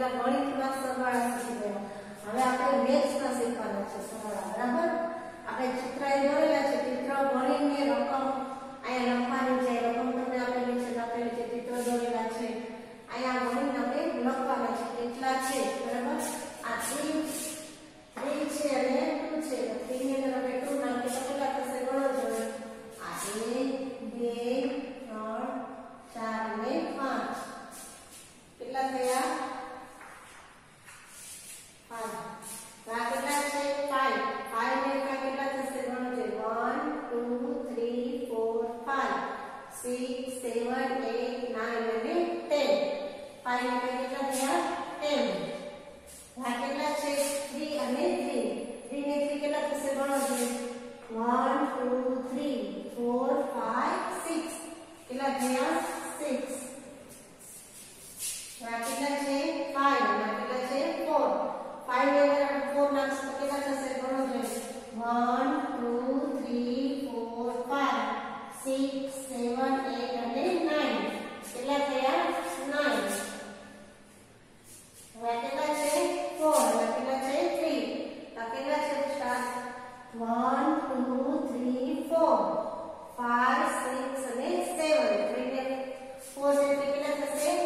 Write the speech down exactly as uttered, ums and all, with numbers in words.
પેલા ગણિતમાં સરવાળા શીખી ગયા. હવે આપણે મેથ્સમાં શીખવાના છે સરવાળા. બરાબર? આપણે ચિત્ર દોરેલા છે, ચિત્ર ગણીને રકમ અહીંયા લખવાની છે. રકમ તમને આપેલી છે, લખેલી છે, ચિત્ર દોરેલા છે. અહીંયા ગણીને આપણે લખવાના છે કેટલા છે. બરાબર? આ ત્રણ ત્રણ છે અને ટુ છે. તો ત્રણ ની અંદર આપણે ટુ નાખીએ તો કેટલા થશે ગણો જોઈએ. આ એક બે ત્રણ ચાર અને પાંચ. કેટલા થયા? પાંચ. આ કેટલા છે? પાંચ. પાંચ ને કેટલા થશે ગણો જોઈએ. one two three four five six seven eight nine અને ten. પાંચ ને કેટલા થયા? ten. આ કેટલા છે? three અને three. three ને three કેટલા થશે ગણો જોઈએ. one two three four five six. કેટલા થયા? six. આ કેટલા છે? five. આ કેટલા છે? four. five ને અંદર four નાખશો તો કેટલા થશે ગણો જોઈએ. one two three four five six seven eight અને nine. કેટલા થયા? nine. હવે કેટલા છે? four. હવે કેટલા છે? three. આ કેટલા છે? Start one two three four five six અને seven. three ને four એટલે કેટલા થશે?